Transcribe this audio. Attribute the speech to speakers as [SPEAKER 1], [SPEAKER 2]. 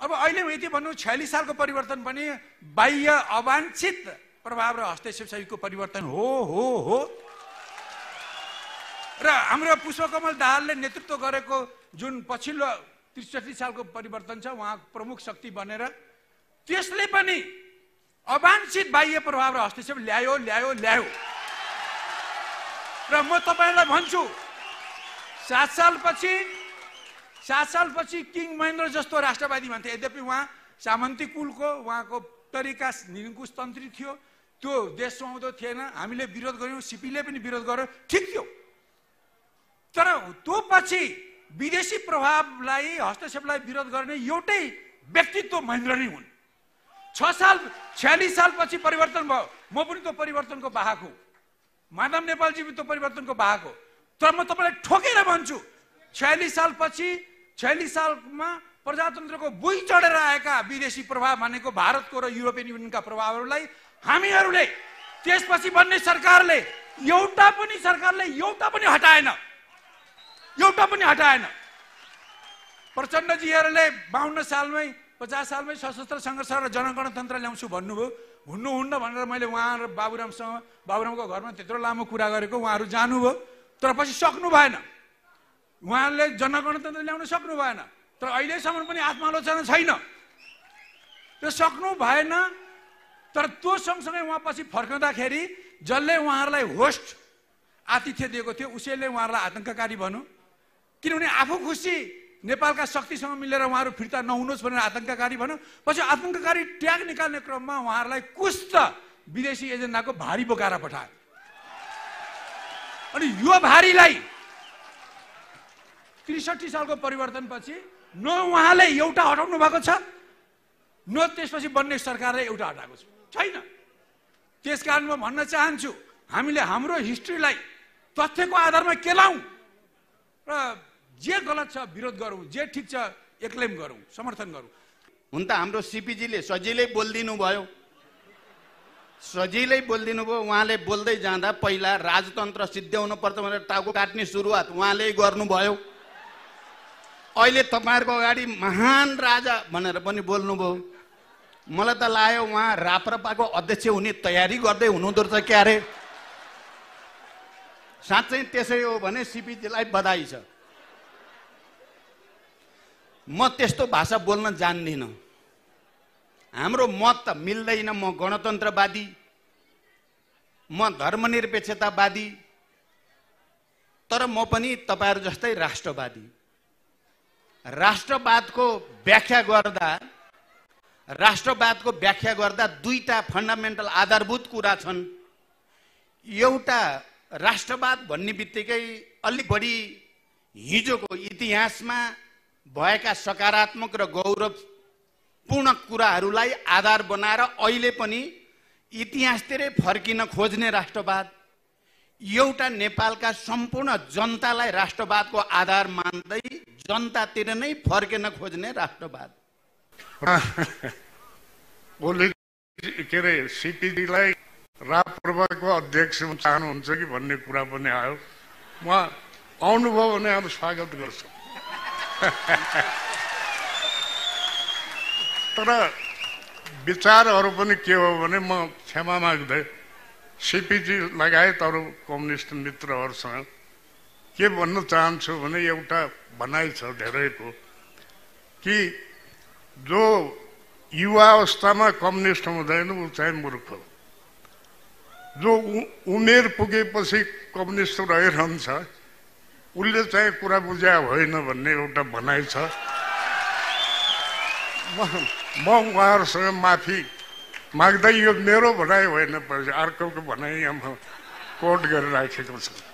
[SPEAKER 1] अब अहिले यति भन्नु 46 सालको परिवर्तन पनि बाह्य अवांछित प्रभाव र हस्तक्षेप सहितको परिवर्तन हो। र हाम्रो पुष्पकमल दाहालले नेतृत्व गरेको जुन पछिल्लो 63 सालको परिवर्तन छ, उहाँ प्रमुख शक्ति बनेर त्यसले पनि अवांछित बाह्य प्रभाव र हस्तक्षेप ल्यायो। र म तपाईहरुलाई भन्छु 7 सालपछि किङ महेन्द्र जस्तो राष्ट्रवादी मान्थे। यद्यपि उहाँ सामन्ती कुलको, उहाँको तरिका निरङ्कुशतन्त्री थियो, त्यो देश सुहाउँदो थिएन। हामीले विरोध गर्यौं, सिपीले पनि विरोध गर्यो, ठिक थियो। तर त्यो पछि विदेशी प्रभावलाई, हस्तक्षेपलाई विरोध गर्ने एउटै व्यक्तित्व महेन्द्र नै हुन्। 46 सालपछि परिवर्तन भयो। म पनि त्यो परिवर्तनको वाहक हुँ, माधव नेपालजी पनि त्यो परिवर्तनको वाहक हो। तर म तपाईलाई ठोकेर भन्छु 46 सालमा प्रजातन्त्रको बुई चढेर आएका विदेशी प्रभाव भनेको भारतको र युरोपियन युनियनका प्रभावहरूलाई हामीहरूले त्यसपछि बन्ने सरकारले एउटा पनि हटाएन। प्रचण्डजीहरूले 52 सालमै 50 सालमै सशस्त्र सङ्घर्ष र जनगणतन्त्र ल्याउँछु भन्नुभयो। हुन्न भनेर मैले उहाँ र बाबुरामको घरमा त्यत्रो लामो कुरा गरेको, उहाँहरू जानुभयो। तर पछि सक्नु भएन, उहाँले जनगणतन्त्र ल्याउन सक्नु भएन। तर अहिलेसम्म पनि आत्मालोचना छैन, त्यो सक्नु भएन। तर त्यो सँगसँगै उहाँ पछि फर्कँदाखेरि जसले उहाँहरूलाई होस्ट आतिथ्य दिएको थियो उसैले उहाँहरूलाई आतंककारी भन्यो। किनभने आफू खुसी नेपालका शक्तिसँग मिलेर उहाँहरू फिर्ता नहुनुहोस् भनेर आतंककारी भन्यो। पछि आतंककारी ट्याग निकाल्ने क्रममा उहाँहरूलाई कुछ त विदेशी एजेन्डाको भारी बोकाएर पठायो। अनि यो भारीलाई 63 सालको परिवर्तनपछि न उहाँले एउटा हटाउनु भएको छ, न त्यसपछि बन्ने सरकारले एउटा हटाएको छैन। त्यसकारण म भन्न चाहन्छु, हामीले हाम्रो हिस्ट्रीलाई तथ्यको आधारमा केलाउँ र जे गलत छ विरोध गरौँ, जे ठिक छ एक्लेम गरौँ, समर्थन गरौँ।
[SPEAKER 2] हुन त हाम्रो सीपीजीले सजिलै बोलिदिनु भयो। उहाँले बोल्दै जाँदा पहिला राजतन्त्र सिद्ध्याउनु पर्छ भनेर टाउको काट्ने सुरुवात उहाँले गर्नुभयो। अहिले तपाईहरुको अगाडि महान राजा भनेर पनि बोल्नुभयो। मलाई त लाग्यो उहाँ राप्रपाको अध्यक्ष हुने तयारी गर्दै हुनुहुँदो रहेछ क्यारे। साँच्चै त्यसै हो भने सीपीजीलाई बधाई छ। म त्यस्तो भाषा बोल्न जान्दिनँ, हाम्रो मत त मिल्दैन। म गणतन्त्रवादी, म धर्मनिरपेक्षतावादी, तर म पनि तपाईहरु जस्तै राष्ट्रवादी। राष्ट्रवादको व्याख्या गर्दा दुईटा फन्डामेन्टल आधारभूत कुरा छन्। एउटा राष्ट्रवाद भन्ने बित्तिकै अलि बढी हिजोको इतिहासमा भएका सकारात्मक र गौरवपूर्ण कुराहरूलाई आधार बनाएर अहिले पनि इतिहासतिरै फर्किन खोज्ने राष्ट्रवाद, एउटा नेपालका सम्पूर्ण जनतालाई राष्ट्रवादको आधार मान्दै जनतातिर नै फर्किन खोज्ने राष्ट्रवाद।
[SPEAKER 3] के अरे सीपीजीलाई राप्रपाको अध्यक्ष चाहनुहुन्छ कि भन्ने कुरा पनि आयो। उहाँ आउनुभयो भने हामी स्वागत गर्छौँ। तर विचारहरू पनि के हो भने म क्षमा माग्दै सीपीजी लगायत अरू कम्युनिस्ट मित्रहरूसँग के भन्न चाहन्छु भने एउटा भनाइ छ धेरैको कि जो युवा अवस्थामा कम्युनिस्ट हुँदैन ऊ चाहिँ मूर्ख हो, जो उमेर पुगेपछि कम्युनिस्ट रहिरहन्छ उसले चाहिँ कुरा बुझ्या होइन भन्ने एउटा भनाइ छ। म उहाँहरूसँग माफी माग्दै, यो मेरो भनाइ होइन, अर्कोको भनाइ यहाँ कोट गरेर राखेको छ।